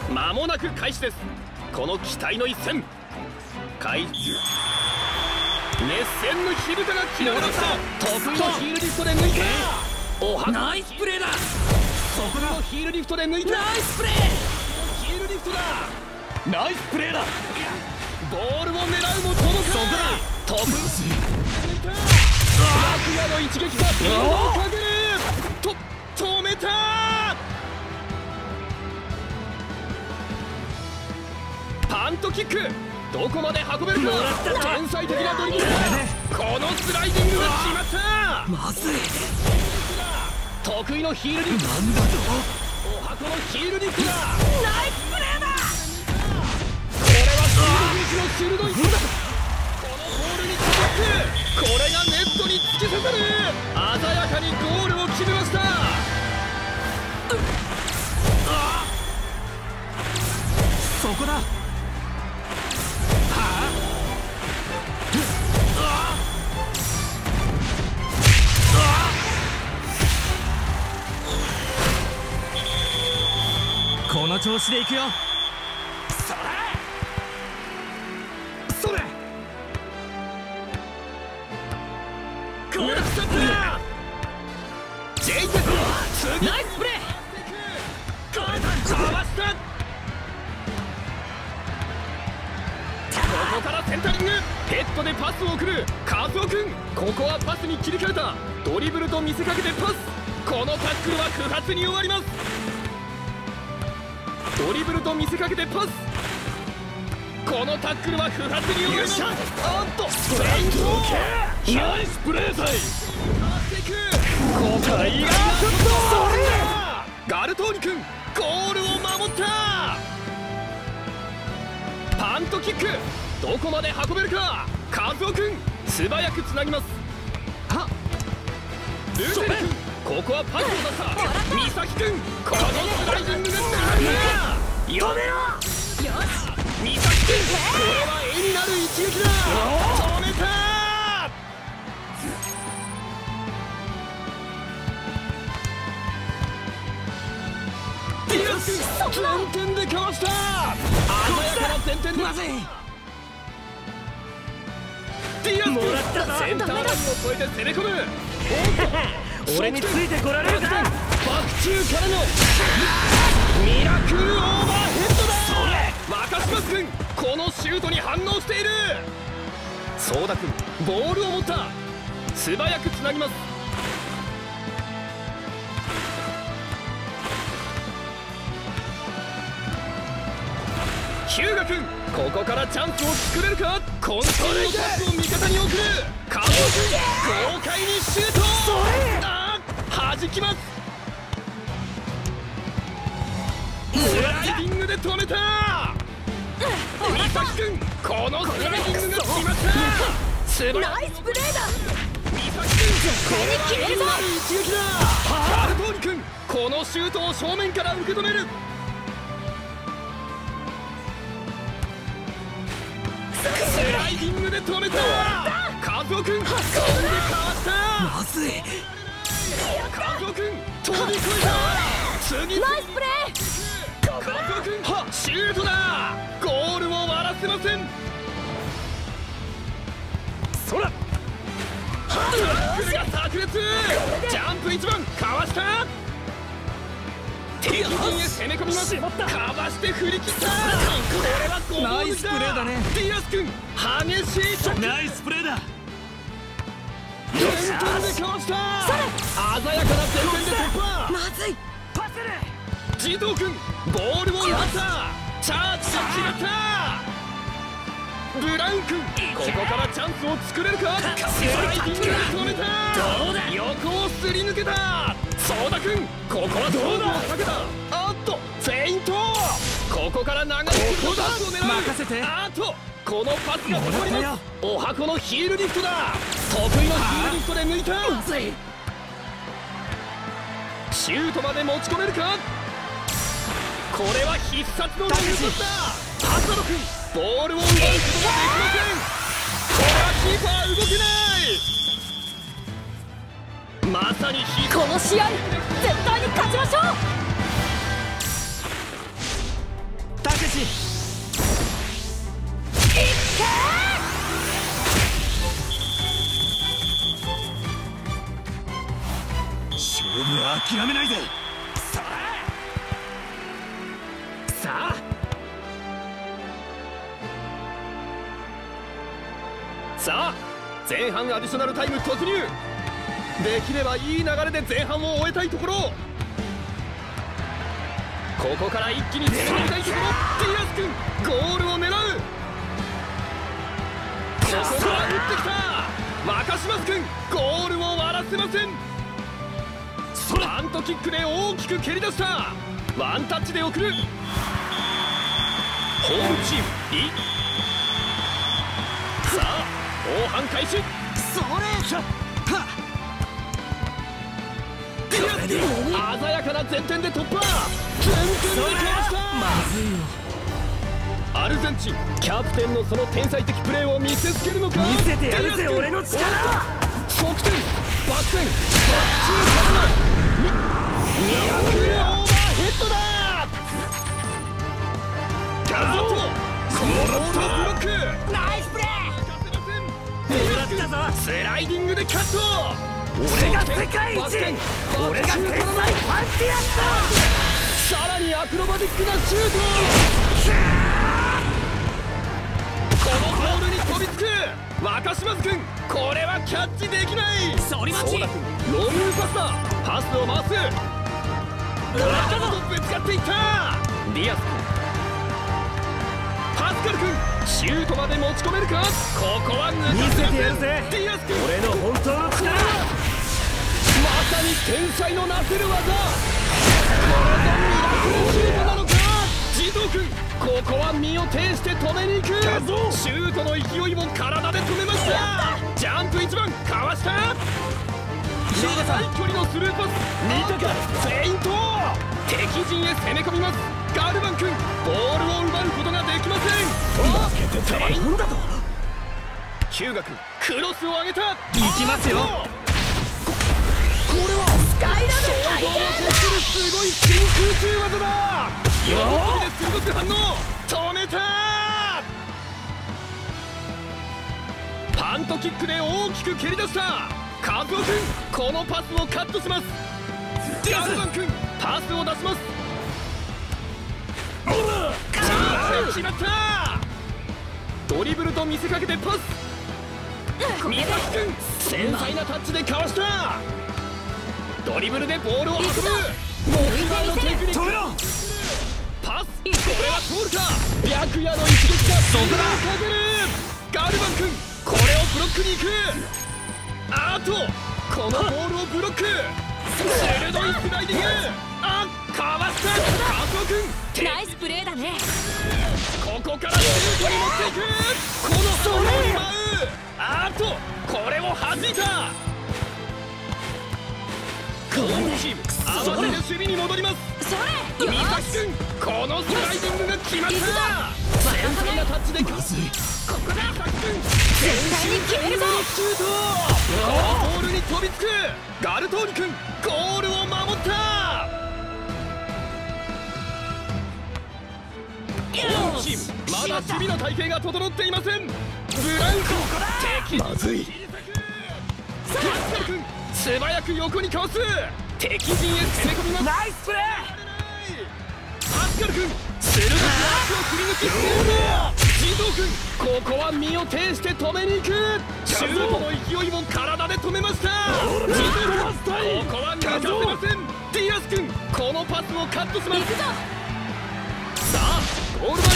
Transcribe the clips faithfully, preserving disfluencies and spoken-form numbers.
間もなく開始です。この期待の一戦、開熱戦の火蓋が切られました。得意のヒールリフトで抜いた。おはナイスプレーだ。そこのヒールリフトで抜いた。ナイスプレー。ヒールリフトだ。ナイスプレーだ。ボールを狙うも届かない。得意楽屋の一撃がピンをかける。と止めた。パントキック、どこまで運べるか。天才的なドリブル。このスライディングが決まった。まずい。得意のヒールリフト。なんだと。おはこのヒールリフトだ。ナイスプレーだ。これはヒールリフトの鋭い手だ。このボールに届く。これがネットに突き刺さる。鮮やかにゴールを決めました。そこだ。この調子でいくよ。それそれこれストップだ。ジェイテスナイスプレー。かわした。ここからセンタリング。ヘッドでパスを送るカズオ君。ここはパスに切り替えた。ドリブルと見せかけてパス。このタックルは不発に終わります。ドリブルと見せかけてパス。このタックルは不発に終わります。あっとフェイント。ナイスプレーだ。ここがいい。ガルトーニ君ゴールを守った。パントキック、どこまで運べるか。カズオ君素早くつなぎます。はっルーベル君、ここはパスを出した。ミサキ君、このスライディングがつながる。やめろ。よしミサキ君、これは絵になる一撃だ。止めた。ディラス君前転でかわした。鮮やかな前転でまずい。ディラス君センターラインを越えて攻め込む。俺についてこられるか。バク宙からのミラクルオーバーヘッドだ。若島君、このシュートに反応している。ソーダ君ボールを持った。素早くつなぎます。ヒューガ君、ここからチャンスを作れるか。コントロールのパスを味方に送る。カズオ君豪快にシュート。あー弾きます。スライディングで止めた。ミサキ君、このスライディングが決まった。素晴らしいナイスプレーだ。ミサキ君、これは決めるぞ。一撃だ。ガルトーニ君、このシュートを正面から受け止める。スライディングで止めた。カズオ君、これでかわした。まずい。カズオ君飛び越えた。次ナイスプレー。カズオ君シュートだ。ゴールを割らせません。そらタックルが炸裂。ジャンプ一番かわした。敵陣へ攻め込みます。かわして振り切った。これはゴールだ。ナイスプレーだね。ディアス君激しいショット。ナイスプレーだ。前転でかわした。鮮やかな前転で突破。まずい。パスルジトウ君ボールを奪った。チャージが決まった。ブラウン君、ここからチャンスを作れるか。スライディングで止めた。横をすり抜けた。ソーダ君、ここは勝負をかけた。あっとフェイント。ここから流れてパスを狙う。任せて。あっとこのパスが止まります。おはこのヒールリフトだ。得意のヒールリフトで抜いた。シュートまで持ち込めるか。これは必殺のロングパスだ。ハサド君ボールを奪うことができません。これはキーパー動けない。まさにこの試合絶対に勝ちましょう。 諦めないぜ。さあさあさあ前半アディショナルタイム突入。できればいい流れで前半を終えたいところ。ここから一気に進みたいところ。ディアス君ゴールを狙う。ここから打ってきた。マカシマス君ゴールを割らせません。パントキックで大きく蹴り出した。ワンタッチで送る。ホームチームリ。さあ後半開始。それ鮮やかな前転で突破。全然できました。まずいよ。アルゼンチンキャプテンのその天才的プレーを見せつけるのか。見せてやるぜ俺の力。側転バック転バッチューからのにひゃくオーバーヘッドだ。ガゾットこのボールをブロック。ナイスプレー。スライディングでカット。俺が世界一。俺が天才パンチやった。さらにアクロバティックなシュート。このボールに飛びつく若島津君。これはキャッチできない。ソーダ君ロングパスだ。パスを回す。ラカとぶつかっていった。ディアス君パスカル君シュートまで持ち込めるか。ここは抜かせてやるぜ。ディアス君俺の本当の力。まさに天才のなせる技。これぞミラクルシュートなのか。ジトー君ここは身を挺して止めに行く。シュートの勢いも体で止めました。ジャンプいちばんかわした。長い距離のスルーパス。見たかフェイント。敵陣へ攻め込みます。ガルバン君ボールを奪うことができません。フェイントだと。ヒューガ君クロスを上げた。行きますよ。これはスカイラブ想像を絶するすごい真空中技だ。喜びで鋭く反応。止めた。パントキックで大きく蹴り出した。カズオ君このパスをカットします。ガルバン君パスを出します。決まった。ドリブルと見せかけてパス。宮崎君繊細なタッチでかわした。ドリブルでボールを運ぶ。木馬のテクニック。パスこれは通るか。白夜の一撃がそこだ。ガルバン君これをブロックに行く。あとこのボールをブロック。鋭いスライディング。あかわした。カズオ君ナイスプレーだね。ここからシュートに持っていく。このストレート。あとこれを弾いた。このチーム合わせて守備に戻ります。三崎君このスライディングが決まった。繊細なタッチでまずい。ここだ。三崎君絶対に決めるぞ。シュート。このボールに飛びつく。ガルトーニ君ゴールを守った。このチームまだ守備の体系が整っていません。ブラウン君まずい。パスカル君素早く横にかわす。敵陣へ攻め込みます。ナイスプレー。パスカル君鋭く足を振り抜きゴール。ジトー君ここは身を挺して止めに行く。シュートの勢いも体で止めました。ジトー君ここは抜かせません。ディアス君このパスをカットします。さあゴール前です。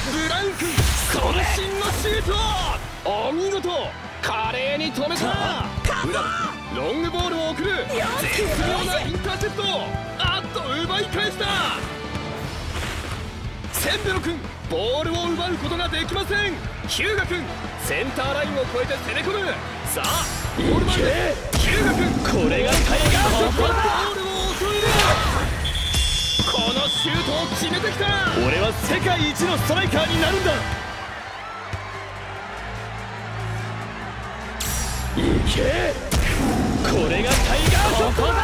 ブラウン君渾身のシュート。お見事。華麗に止めた。裏ロングボールを送る。絶妙なインターセプト。あっと奪い返した。センベロ君ボールを奪うことができません。ヒューガ君センターラインを越えて攻め込む。さあゴール前でヒューガ君これがタイガー。ここボールを襲える。このシュートを決めてきた。俺は世界一のストライカーになるんだ。いけこれがタイガーショットだ。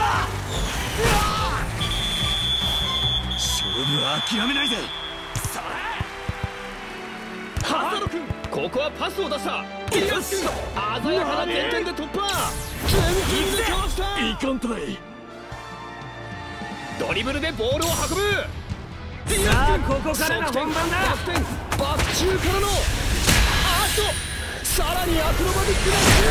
勝負は諦めないぜ。ハザロ君ここはパスを出した。ディアス君鮮やかな前転で突破。全然でかわした。いかんとない。 ドリブルでボールを運ぶ。 さあここからが本番だ。 バク転バク宙からのあっとさらにアクロバティックなシ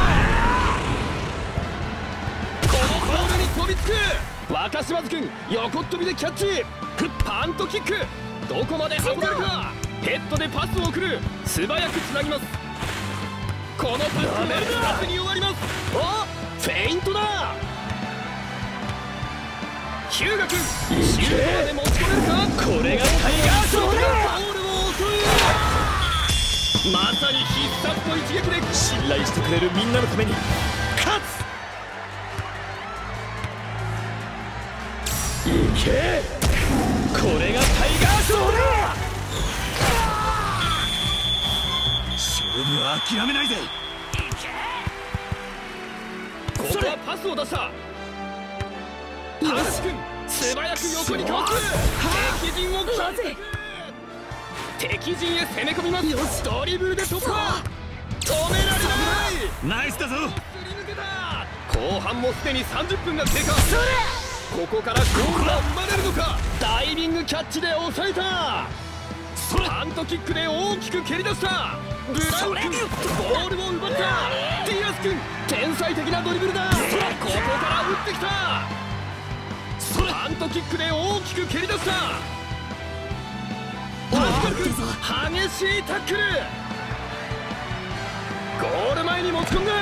ュート。このボールに飛びつく若島津君、横っ飛びでキャッチ。パントキック、どこまで運べるか。ヘッドでパスを送る。素早くつなぎます。このパスがラフに終わります。あ、フェイントだ。ヒューガ君、シュートまで持ち込めるか。これがタイガーショット。ボールを襲う。まさに必殺の一撃で信頼してくれるみんなのために勝つ。いけ、これがタイガーショットだ。勝負は諦めないぜ。ここはパスを出した。パンチ君、素早く横にかわす。敵陣を切って敵陣へ攻め込みます。ドリブルで突破。止められない。ナイスだぞ。すり抜けた。後半もすでにさんじゅっぷんが経過。ここからゴールが生まれるのか。ダイビングキャッチで抑えた。パントキックで大きく蹴り出した。ブラウン君、ボールを奪った。ディアス君、天才的なドリブルだ。ここから打ってきた。パントキックで大きく蹴り出した。パスカル君、激しいタックル。ゴール前に持ち込んだ。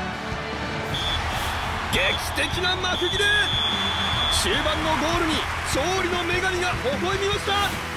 劇的な幕切れ。終盤のゴールに勝利の女神が微笑みました。